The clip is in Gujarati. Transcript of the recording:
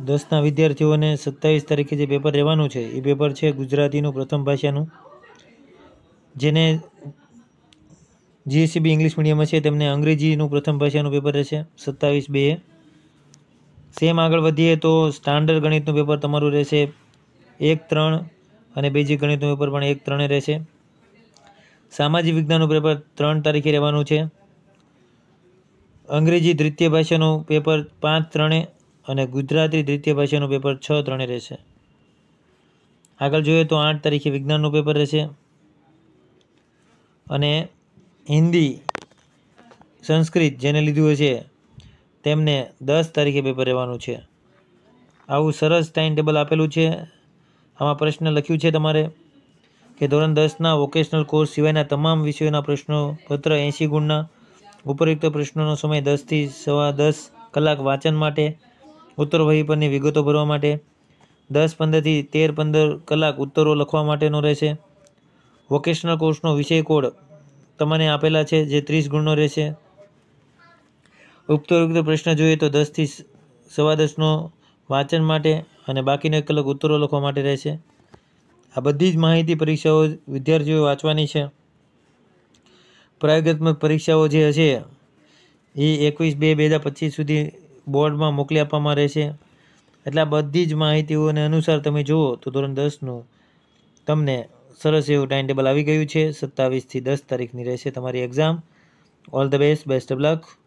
10ના વિદ્યાર્થીઓને 27 તારીખે જે પેપર રહેવાનું છે એ પેપર છે ગુજરાતીનું પ્રથમ ભાષાનું, જેને જીએસસીબી ઇંગ્લિશ મીડિયમ છે તેમને અંગ્રેજીનું પ્રથમ ભાષાનું પેપર રહેશે 27/2. સેમ આગળ વધીએ તો સ્ટાન્ડર્ડ ગણિતનું પેપર તમારું રહેશે 1-3 અને બેઝિક ગણિતનું પેપર પણ 1-3 રહેશે. સામાજિક વિજ્ઞાનનું પેપર 3 તારીખે રહેવાનું છે. અંગ્રેજી દ્વિતીય ભાષાનું પેપર 5-3 અને ગુજરાતી દ્વિતીય ભાષાનું પેપર 6-3 રહેશે. આગળ જોઈએ તો 8 તારીખે વિજ્ઞાનનું પેપર રહેશે અને હિન્દી સંસ્કૃત જેને લીધું હશે તેમને 10 તારીખે પેપર રહેવાનું છે. આવું સરસ ટાઈમ ટેબલ આપેલું છે. આમાં પ્રશ્ન લખ્યું છે તમારે કે ધોરણ 10ના વોકેશનલ કોર્સ સિવાયના તમામ વિષયોના પ્રશ્નો પત્ર 80 ગુણના, ઉપરોક્ત પ્રશ્નોનો સમય 10 થી 10:15 કલાક વાંચન માટે, ઉત્તર વહી પરની વિગતો ભરવા માટે, 10:15 થી 13:15 કલાક ઉત્તરો લખવા માટેનો રહેશે. વોકેશનલ કોર્સનો વિષય કોડ તમને આપેલા છે જે 30 ગુણનો રહેશે. ઉપરોક્ત પ્રશ્ન જોઈએ તો 10 થી 10:15નો વાંચન માટે અને બાકીનો 1 કલાક ઉત્તરો લખવા માટે રહેશે. આ બધી જ માહિતી પરીક્ષાઓ વિદ્યાર્થીઓએ વાંચવાની છે. પ્રયોગાત્મક પરીક્ષાઓ જે હશે એ 21/2/2025 સુધી બોર્ડમાં મોકલી આપવામાં રહેશે. એટલે આ બધી જ માહિતીઓને અનુસાર તમે જુઓ તો ધોરણ 10નું તમને સરસ એવું ટાઈમ ટેબલ આવી ગયું છે. 27 થી 10 તારીખની રહેશે તમારી exam. All the best, best of luck.